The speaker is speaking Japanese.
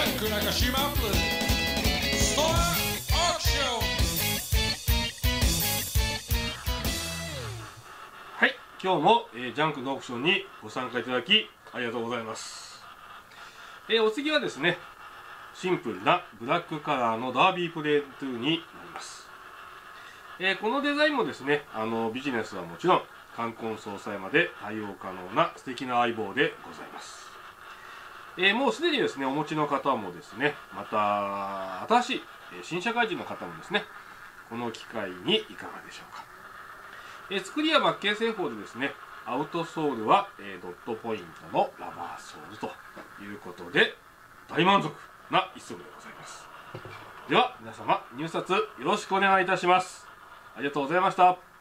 ャンク中島プレゼンストアオークション。 はい、今日も、ジャンクのオークションにご参加いただきありがとうございます。お次はですね、シンプルなブラックカラーのダービープレート2になります。このデザインもですね、ビジネスはもちろん冠婚葬祭まで対応可能な素敵な相棒でございます。もうすでにですね、お持ちの方もですね、また新しい新社会人の方もですね、この機会にいかがでしょうか。作りやバッケン製法でですね、アウトソールはドットポイントのラバーソールということで大満足な一足でございます。では皆様入札よろしくお願いいたします。ありがとうございました。